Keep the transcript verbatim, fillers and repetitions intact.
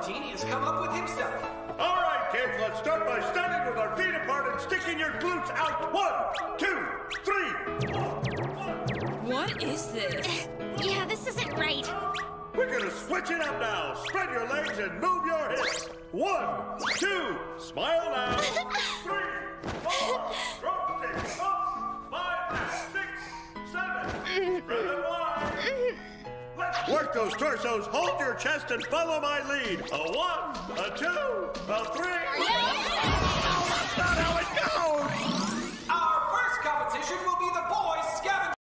Martini has come up with himself. All right, kids, let's start by standing with our feet apart and sticking your glutes out. One, two, three. What is this? Yeah, this isn't right. We're gonna switch it up now. Spread your legs and move your hips. One, two, smile now. Three, four, drumsticks up. Five, six, seven. Spread them wide. Let's work those torsos. Hold your chest and follow my lead. A one, a two, a three. Oh, that's not how it goes.